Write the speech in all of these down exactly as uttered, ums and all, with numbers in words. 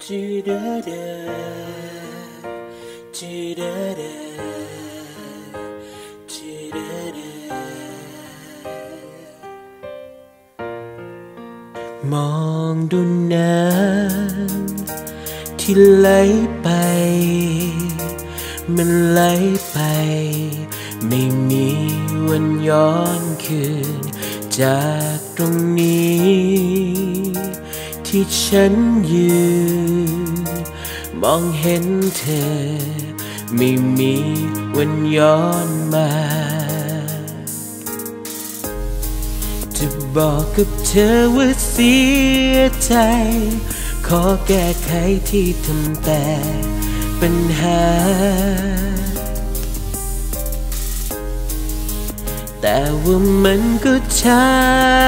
จีเดเดจีเดเดจีเดเดมองดูน้ำที่ไหลไปมันไหลไปไม่มีวันย้อนคืนจากตรงนี้ที่ฉันยืนมองเห็นเธอไม่มีวันย้อนมาจะบอกกับเธอว่าเสียใจขอแก้ไขที่ทำแต่ปัญหาแต่ว่ามันก็ช้า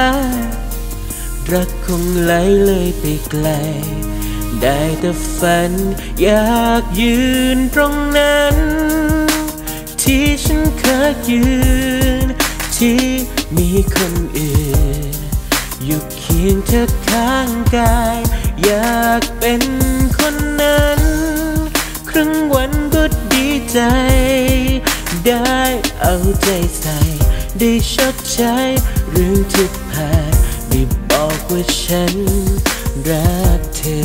รักคงไหลเลยไปไกลได้แต่ฝันอยากยืนตรงนั้นที่ฉันเคยยืนที่มีคนอื่นอยู่เคียงเธอข้างกายอยากเป็นคนนั้นครึ่งวันก็ดีใจได้เอาใจใส่ได้ชดใช้เรื่องที่ผ่านได้บอกว่าฉันรักเธอ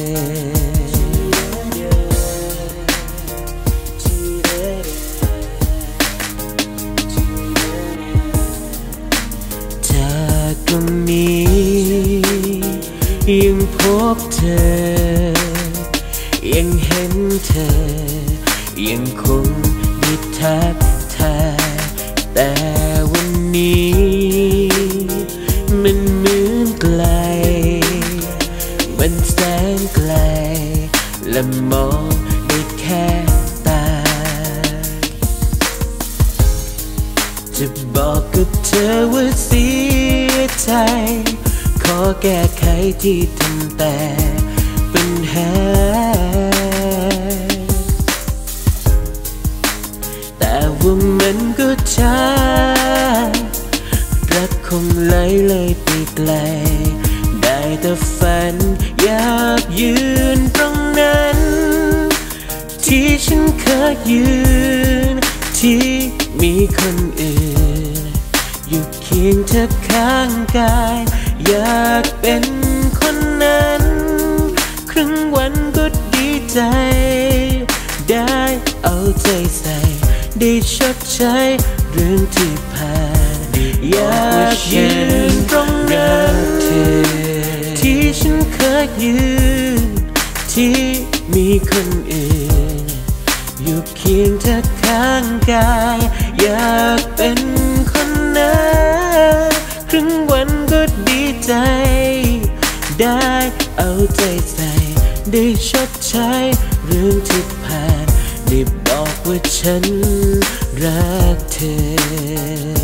จากตรงนี้ยังพบเธอยังเห็นเธอยังคงได้ทักทายแต่วันนี้มันเหมือนไกลมันแสนไกลและมองได้แค่ตาจะบอกกับเธอว่าเสียใจขอแก้ไขที่ทำแต่ปัญหาแต่ว่ามันก็ช้ารักคงไหลเลยไปไกลได้แต่ฝันอยากยืนตรงนั้นที่ฉันเคยยืนที่มีคนอื่นอยู่เคียงเธอข้างกายอยากเป็นคนนั้นครึ่งวันก็ดีใจได้เอาใจใส่ได้ชดใช้เรื่องที่ผ่านอยากยืนตรงนั้นที่ฉันเคยยืนที่มีคนอื่นอยู่เคียงเธอข้างกายอยากเป็นคนนั้นครึ่งวันก็ดีใจได้เอาใจใส่ได้ชดใช้เรื่องที่ผ่านได้บอกว่าฉันรักเธอ